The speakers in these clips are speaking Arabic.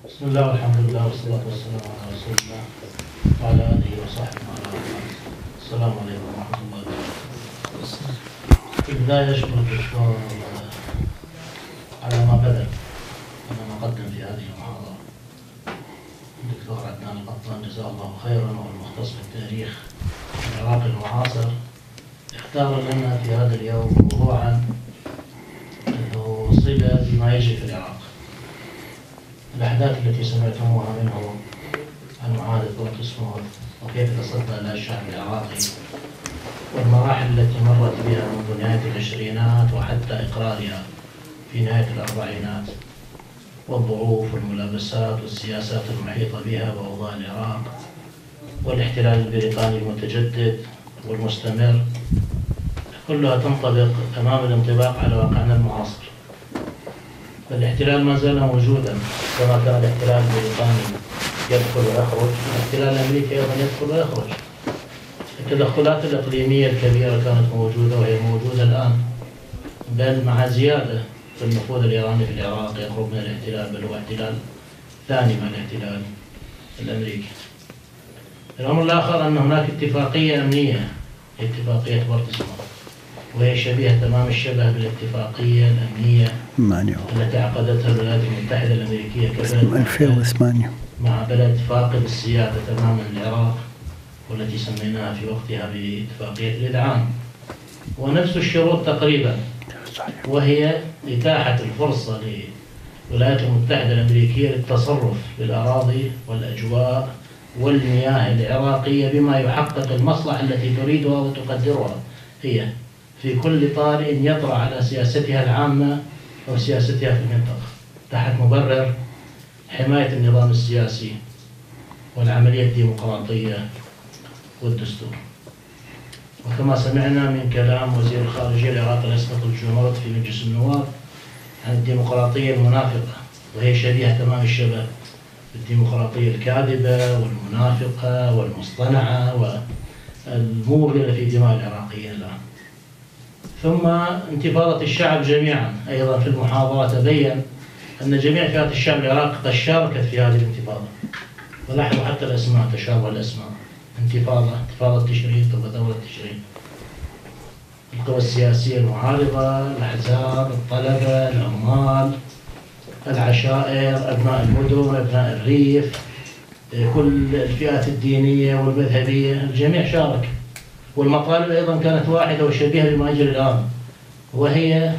بسم الله والحمد لله والصلاة والسلام على رسول الله وعلى آله وصحبه وعلى آله. السلام عليكم ورحمة الله وبركاته. في البداية أشكر الدكتور على ما بذل وما قدم في هذه المحاضرة. الدكتور عدنان القطان جزاه الله خيرا، والمختص بالتاريخ العراقي المعاصر، اختار لنا في هذا اليوم موضوعا له صلة بما يجري في العراق. الأحداث التي سمعتموها منه عن معاهدة بورتسموث وكيف تصدى لها الشعب العراقي، والمراحل التي مرت بها منذ نهاية العشرينات وحتى إقرارها في نهاية الأربعينات، والظروف والملابسات والسياسات المحيطة بها وأوضاع العراق، والاحتلال البريطاني المتجدد والمستمر، كلها تنطبق تمام الانطباق على واقعنا المعاصر. فالاحتلال ما زال موجودا كما كان الاحتلال البريطاني يدخل ويخرج، الاحتلال الامريكي ايضا يدخل ويخرج. التدخلات الاقليميه الكبيره كانت موجوده وهي موجوده الان، بل مع زياده في النفوذ الايراني في العراق يقرب من الاحتلال، بل هو احتلال ثاني من الاحتلال الامريكي. الامر الاخر ان هناك اتفاقيه امنيه، اتفاقيه بورتسموث، وهي شبيهة تمام الشبه بالاتفاقية الأمنية التي عقدتها الولايات المتحدة الأمريكية كبلد 2008 مع بلد فاقد السيادة تماما العراق، والتي سميناها في وقتها باتفاقية الإذعان. ونفس الشروط تقريبا، وهي إتاحة الفرصة للولايات المتحدة الأمريكية للتصرف بالأراضي والأجواء والمياه العراقية بما يحقق المصلحة التي تريدها وتقدرها هي في كل طارئ يطرأ على سياستها العامة أو سياستها في المنطقة، تحت مبرر حماية النظام السياسي والعملية الديمقراطية والدستور. وكما سمعنا من كلام وزير الخارجية العراقي الأسبق الجنود في مجلس النواب عن الديمقراطية المنافقة، وهي شبيهة تمام الشبه بالديمقراطية الكاذبة والمنافقة والمصطنعة والموغلة في دماء العراقيين الآن. ثم انتفاضة الشعب جميعا، أيضا في المحاضرة تبين أن جميع فئات الشعب العراقي قد شاركت في هذه الانتفاضة، ولاحظوا حتى الأسماء، تشابه الأسماء، انتفاضة تشرين ثم ثورة تشرين. القوى السياسية المعارضة، الأحزاب، الطلبة، العمال، العشائر، أبناء المدن، أبناء الريف، كل الفئات الدينية والمذهبية، الجميع شارك. والمطالب أيضا كانت واحدة وشبيهة بما يجري الآن، وهي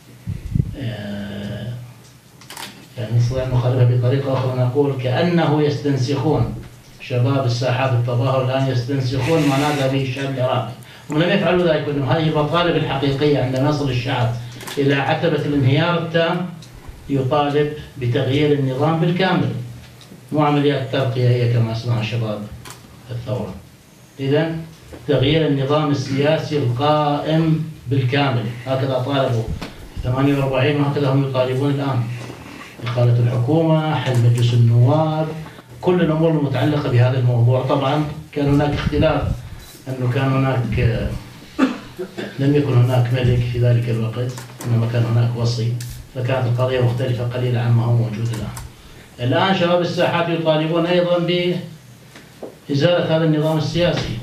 يعني نستطيع أن نخالفها بطريقة أخرى، نقول كأنه يستنسخون شباب الساحات التظاهر الآن يستنسخون ما نادى به الشعب العراقي، ولم يفعلوا ذلك، وأن هذه المطالب الحقيقية عندما يصل الشعب إلى عتبة الانهيار التام يطالب بتغيير النظام بالكامل، مو عمليات ترقية هي كما اسمها شباب الثورة. إذن تغيير النظام السياسي القائم بالكامل، هكذا طالبوا 48 وهكذا هم يطالبون الآن. إقالة الحكومة، حل مجلس النواب، كل الأمور المتعلقة بهذا الموضوع. طبعا كان هناك اختلاف، أنه كان هناك لم يكن هناك ملك في ذلك الوقت، إنما كان هناك وصي، فكانت القضية مختلفة قليلا عما هو موجود الآن. الآن شباب الساحات يطالبون أيضا بإزالة هذا النظام السياسي،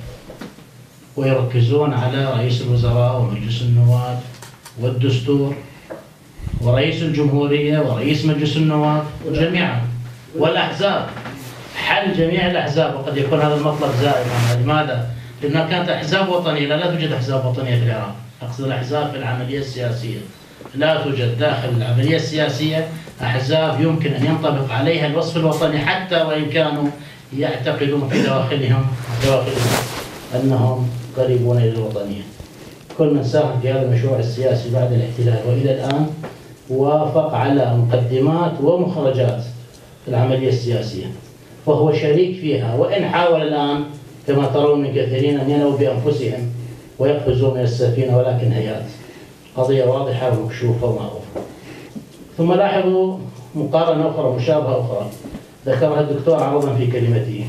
ويركزون على رئيس الوزراء ومجلس النواب والدستور ورئيس الجمهورية ورئيس مجلس النواب جميعا، والأحزاب، حل جميع الأحزاب. وقد يكون هذا المطلب زائدا. لماذا؟ لأنها كانت أحزاب وطنية، لا توجد أحزاب وطنية في العراق. أقصد الأحزاب في العملية السياسية، لا توجد داخل العملية السياسية أحزاب يمكن أن ينطبق عليها الوصف الوطني، حتى وإن كانوا يعتقدون في دواخلهم أنهم قريبون إلى الوطنية. كل من ساهم في هذا المشروع السياسي بعد الاحتلال وإلى الآن وافق على مقدمات ومخرجات في العملية السياسية، وهو شريك فيها، وإن حاول الآن كما ترون من كثيرين أن ينووا بأنفسهم ويقفزوا من السفينة، ولكن هيات قضية واضحة ومكشوفة ومعروفة. ثم لاحظوا مقارنة أخرى مشابهة أخرى ذكرها الدكتور عرضا في كلمته،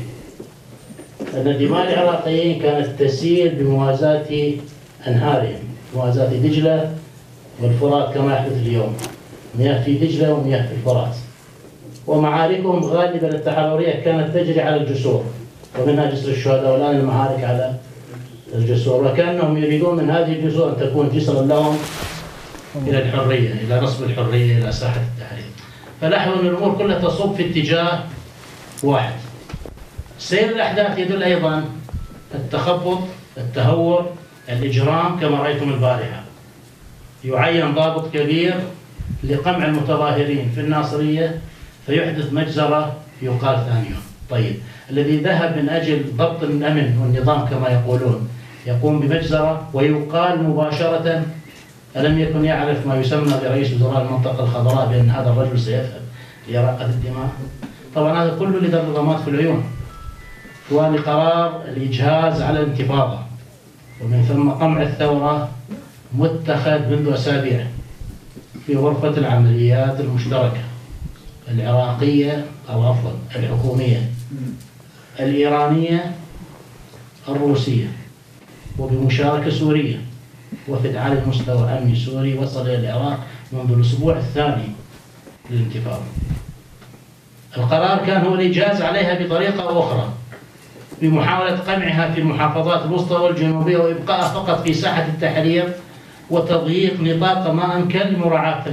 أن دماء العراقيين كانت تسير بموازاة أنهارهم، موازاة دجلة والفرات كما يحدث اليوم، مياه في دجلة ومياه في الفرات. ومعاركهم غالبا التحررية كانت تجري على الجسور، ومنها جسر الشهداء، والآن المعارك على الجسور، وكأنهم يريدون من هذه الجسور أن تكون جسرا لهم إلى الحرية، إلى نصب الحرية، إلى ساحة التحرير. فلاحظوا أن الأمور كلها تصب في اتجاه واحد. سير الأحداث يدل أيضا التخبط، التهور، الإجرام كما رأيتم البارحة. يعين ضابط كبير لقمع المتظاهرين في الناصرية فيحدث مجزرة يقال ثاني يوم. طيب، الذي ذهب من أجل ضبط الأمن والنظام كما يقولون يقوم بمجزرة ويقال مباشرة ألم يكن يعرف ما يسمى برئيس وزراء المنطقة الخضراء بأن هذا الرجل سيذهب لإراقة الدماء؟ طبعا هذا كله لدى الرماد في العيون، ولقرار الإجهاز على الانتفاضة ومن ثم قمع الثورة متخذ منذ أسابيع في غرفة العمليات المشتركة العراقية، أو عفوا الحكومية الإيرانية الروسية، وبمشاركة سورية. وفد عالي المستوى أمني سوري وصل إلى العراق منذ الأسبوع الثاني للانتفاضة. القرار كان هو الإجهاز عليها بطريقة أخرى بمحاولة قمعها في المحافظات الوسطى والجنوبية وإبقائها فقط في ساحة التحرير وتضييق نطاق ما أمكن مراعاة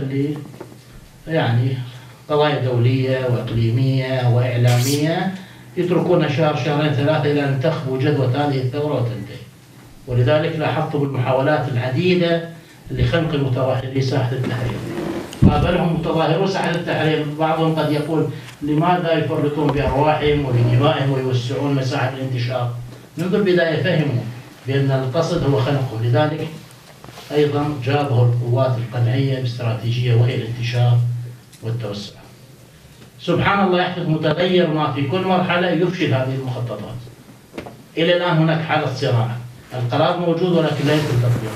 يعني قضايا دولية وإقليمية وإعلامية يتركون شهر شهرين ثلاثة إلى أن تخبو جدوى هذه الثورة وتنتهي. ولذلك لاحظتم المحاولات العديدة لخنق المتظاهرين ساحة التحرير. قابلهم متظاهرو ساحة التحرير، بعضهم قد يقول لماذا يفرطون بأرواحهم وبدمائهم ويوسعون مساحة الانتشار؟ منذ البداية فهموا بأن القصد هو خنقهم، لذلك أيضا جابه القوات القمعية باستراتيجية وهي الانتشار والتوسع. سبحان الله، يحدث متغير ما في كل مرحلة يفشل هذه المخططات. إلى الآن هناك حالة صراع، القرار موجود ولكن لا يمكن تطبيقه.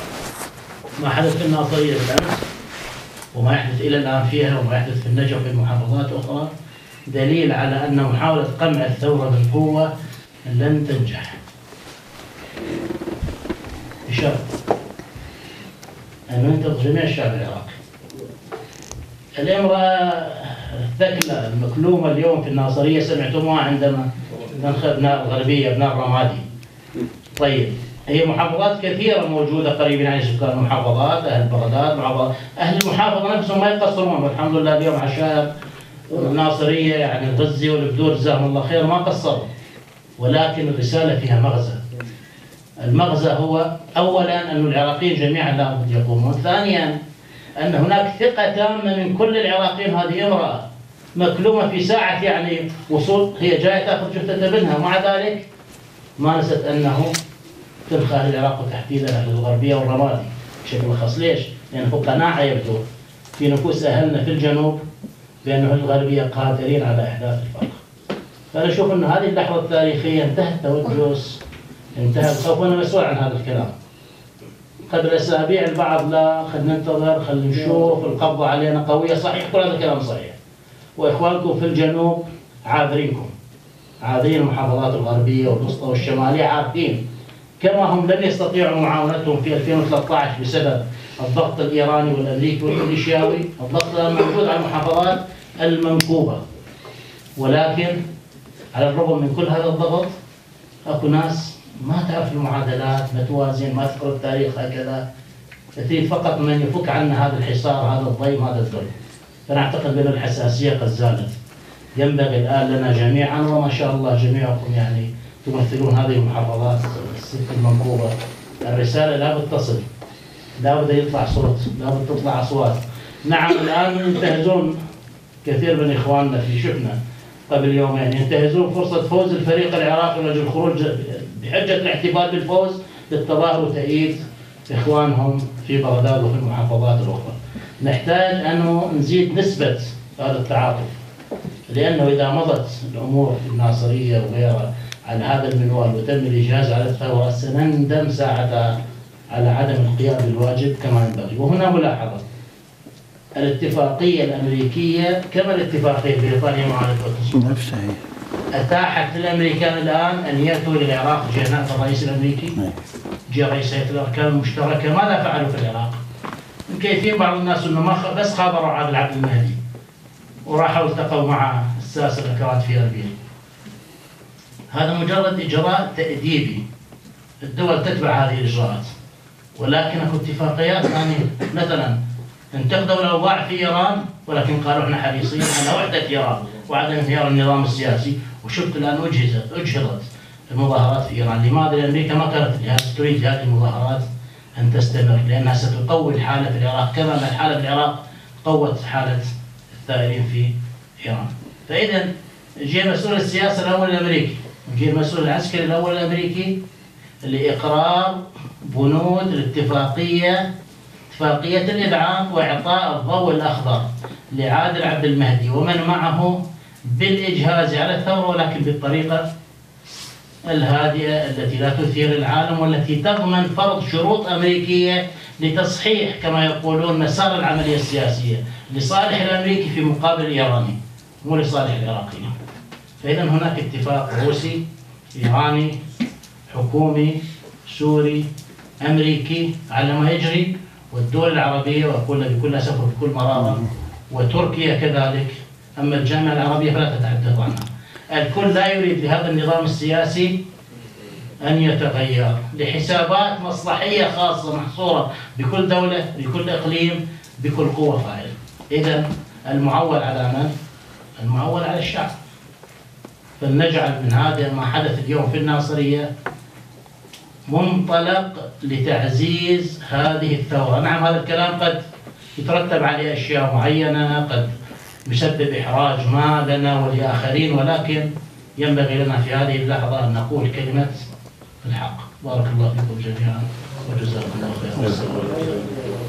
ما حدث في الناصرية بالأمس وما يحدث إلى الآن فيها وما يحدث في النجف في محافظات أخرى دليل على أن محاولة قمع الثورة بالقوة لن تنجح، بشرط أن ينتظر جميع الشعب العراقي. الامرأة الثكلى المكلومة اليوم في الناصرية سمعتموها عندما ننخب أبناء الغربية، أبناء الرمادي. طيب، هي محافظات كثيرة موجودة قريبين عن سكان المحافظات، أهل بغداد، أهل المحافظة نفسهم ما يقصرون، والحمد لله اليوم عشائر الناصرية يعني الغزي والبدور جزاهم الله خير ما قصروا، ولكن الرسالة فيها مغزى. المغزى هو أولا أن العراقيين جميعا لابد يقومون، ثانيا أن هناك ثقة تامة من كل العراقيين. هذه امرأة مكلومة في ساعة يعني وصول، هي جاية تأخذ جثة ابنها، ومع ذلك ما نست أنه تلقى أهل العراق وتحديدا أهل الغربية والرمادي بشكل خاص. ليش؟ لأن هو قناعة يبدو في نفوس أهلنا في الجنوب بأن أهل الغربية قادرين على إحداث الفرق. فأنا أشوف أن هذه اللحظة التاريخية انتهى التوجس، انتهى الخوف. وأنا مسؤول عن هذا الكلام. قبل أسابيع البعض لا خلينا ننتظر، خلينا نشوف، القبضة علينا قوية. صحيح، كل هذا الكلام صحيح، وإخوانكم في الجنوب عاذرينكم، عاذرين المحافظات الغربية والوسطى والشمالية، عارفين كما هم لم يستطيعوا معاونتهم في 2013 بسبب الضغط الإيراني والأمريكي والميليشياوي. الضغط الآن موجود على المحافظات المنكوبة، ولكن على الرغم من كل هذا الضغط أكو ناس ما تعرف المعادلات، ما توازن، ما تقرأ التاريخ هكذا، تريد فقط من يفك عنا هذا الحصار، هذا الضيم، هذا الذل. فأنا أعتقد بأن الحساسية قد زالت. ينبغي الآن لنا جميعا، وما شاء الله جميعكم يعني تمثلون هذه المحافظات الست المنكوبة، الرسالة لابد تصل، لابد يطلع صوت، لابد تطلع أصوات. نعم، الآن ينتهزون كثير من إخواننا في شفنا قبل يومين ينتهزون فرصة فوز الفريق العراقي من أجل الخروج بحجة الاحتفال بالفوز للتظاهر وتأييد إخوانهم في بغداد وفي المحافظات الأخرى. نحتاج أن نزيد نسبة هذا التعاطف، لأنه إذا مضت الأمور في الناصرية وغيرها على هذا المنوال وتم الإجهاز على الثورة سنندم ساعتها على عدم القيام بالواجب كما ينبغي. وهنا ملاحظة، الاتفاقية الأمريكية كما الاتفاقية البريطانية مع الدول أتاحت للأمريكان الآن أن يأتوا للعراق جناح الرئيس الأمريكي، جاء رئيسية الأركان المشتركة. ماذا فعلوا في العراق؟ مكيفين بعض الناس أنه بس خابروا عبد العبد المهدي، وراحوا التقوا مع الساسة الأكراد في أربيل. هذا مجرد إجراء تأديبي، الدول تتبع هذه الإجراءات، ولكن اكو اتفاقيات ثانية. مثلا انتقدوا الأوضاع في إيران، ولكن قالوا احنا حريصين على وحدة إيران وعدم انهيار النظام السياسي. وشفت الآن أجهضت المظاهرات في إيران. لماذا؟ لأن أمريكا ما كانت تريد هذه المظاهرات أن تستمر، لأنها ستقوي الحالة في العراق، كما أن الحالة في العراق قوت حالة الثائرين في إيران. فإذا جاء مسؤول السياسة الأول الأمريكي، وجاء المسؤول العسكري الأول الأمريكي لإقرار بنود الاتفاقية، اتفاقية الإدعام وإعطاء الضوء الأخضر لعادل عبد المهدي ومن معه بالإجهاز على الثورة، ولكن بالطريقة الهادئة التي لا تثير العالم، والتي تضمن فرض شروط أمريكية لتصحيح كما يقولون مسار العملية السياسية لصالح الأمريكي في مقابل الإيراني، مو لصالح العراقيين. فإذا هناك اتفاق روسي، إيراني، حكومي، سوري، أمريكي على ما يجري، والدول العربية، وأقول بكل أسف وبكل مرارة، وتركيا كذلك. أما الجامعة العربية فلا تتحدث عنها. الكل لا يريد لهذا النظام السياسي أن يتغير لحسابات مصلحية خاصة محصورة بكل دولة، بكل إقليم، بكل قوة فاعلة. إذا المعول على من؟ المعول على الشعب. فلنجعل من هذا ما حدث اليوم في الناصرية منطلق لتعزيز هذه الثورة. نعم هذا الكلام قد يترتب عليه أشياء معينة، قد يسبب إحراج ما لنا ولآخرين، ولكن ينبغي لنا في هذه اللحظة أن نقول كلمة الحق. بارك الله فيكم جميعا وجزاكم الله خيرا.